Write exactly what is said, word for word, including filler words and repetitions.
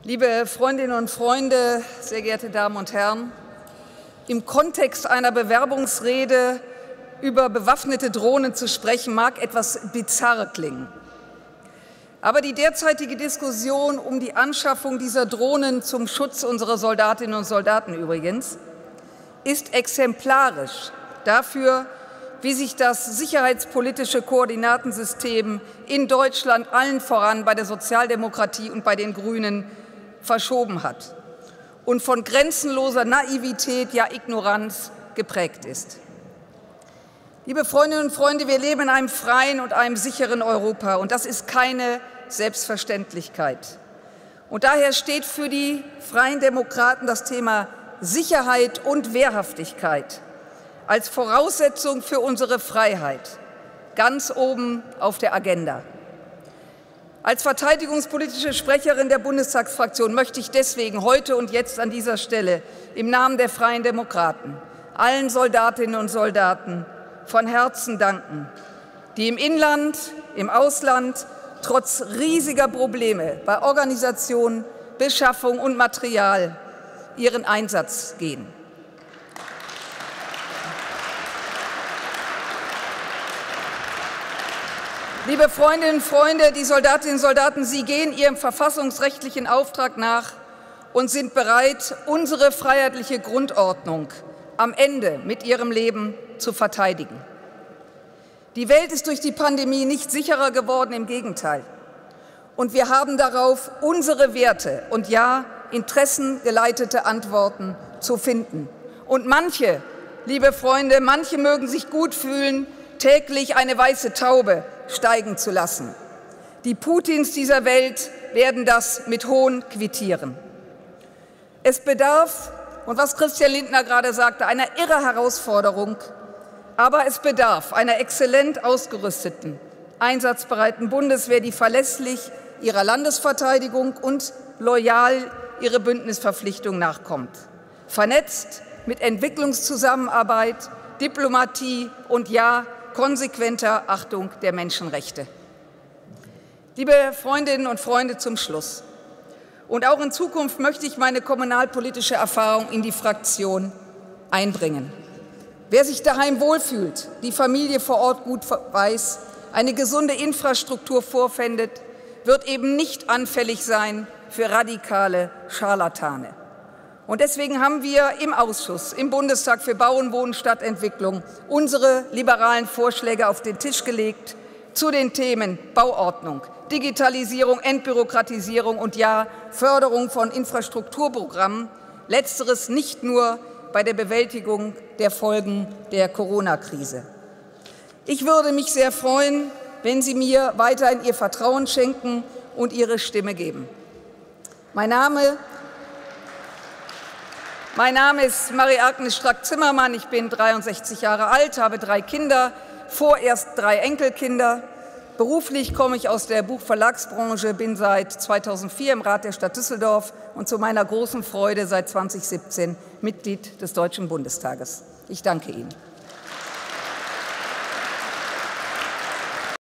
Liebe Freundinnen und Freunde, sehr geehrte Damen und Herren, im Kontext einer Bewerbungsrede über bewaffnete Drohnen zu sprechen, mag etwas bizarr klingen. Aber die derzeitige Diskussion um die Anschaffung dieser Drohnen zum Schutz unserer Soldatinnen und Soldaten übrigens ist exemplarisch dafür, wie sich das sicherheitspolitische Koordinatensystem in Deutschland allen voran bei der Sozialdemokratie und bei den Grünen verschoben hat und von grenzenloser Naivität, ja Ignoranz geprägt ist. Liebe Freundinnen und Freunde, wir leben in einem freien und einem sicheren Europa, und das ist keine Selbstverständlichkeit. Und daher steht für die Freien Demokraten das Thema Sicherheit und Wehrhaftigkeit als Voraussetzung für unsere Freiheit ganz oben auf der Agenda. Als verteidigungspolitische Sprecherin der Bundestagsfraktion möchte ich deswegen heute und jetzt an dieser Stelle im Namen der Freien Demokraten allen Soldatinnen und Soldaten von Herzen danken, die im Inland, im Ausland trotz riesiger Probleme bei Organisation, Beschaffung und Material ihren Einsatz gehen. Liebe Freundinnen und Freunde, die Soldatinnen und Soldaten, Sie gehen Ihrem verfassungsrechtlichen Auftrag nach und sind bereit, unsere freiheitliche Grundordnung am Ende mit Ihrem Leben zu verteidigen. Die Welt ist durch die Pandemie nicht sicherer geworden, im Gegenteil. Und wir haben darauf unsere Werte und ja, interessengeleitete Antworten zu finden. Und manche, liebe Freunde, manche mögen sich gut fühlen, täglich eine weiße Taube steigen zu lassen. Die Putins dieser Welt werden das mit Hohn quittieren. Es bedarf, und was Christian Lindner gerade sagte, einer irre Herausforderung, aber es bedarf einer exzellent ausgerüsteten, einsatzbereiten Bundeswehr, die verlässlich ihrer Landesverteidigung und loyal ihre Bündnisverpflichtung nachkommt. Vernetzt mit Entwicklungszusammenarbeit, Diplomatie und ja, konsequenter Achtung der Menschenrechte. Liebe Freundinnen und Freunde, zum Schluss. Und auch in Zukunft möchte ich meine kommunalpolitische Erfahrung in die Fraktion einbringen. Wer sich daheim wohlfühlt, die Familie vor Ort gut weiß, eine gesunde Infrastruktur vorfindet, wird eben nicht anfällig sein für radikale Scharlatane. Und deswegen haben wir im Ausschuss, im Bundestag für Bauen, Wohnen, Stadtentwicklung unsere liberalen Vorschläge auf den Tisch gelegt zu den Themen Bauordnung, Digitalisierung, Entbürokratisierung und ja, Förderung von Infrastrukturprogrammen, letzteres nicht nur bei der Bewältigung der Folgen der Corona-Krise. Ich würde mich sehr freuen, wenn Sie mir weiterhin Ihr Vertrauen schenken und Ihre Stimme geben. Mein Name Mein Name ist Marie-Agnes Strack-Zimmermann, ich bin dreiundsechzig Jahre alt, habe drei Kinder, vorerst drei Enkelkinder. Beruflich komme ich aus der Buchverlagsbranche, bin seit zweitausendvier im Rat der Stadt Düsseldorf und zu meiner großen Freude seit zweitausendsiebzehn Mitglied des Deutschen Bundestages. Ich danke Ihnen.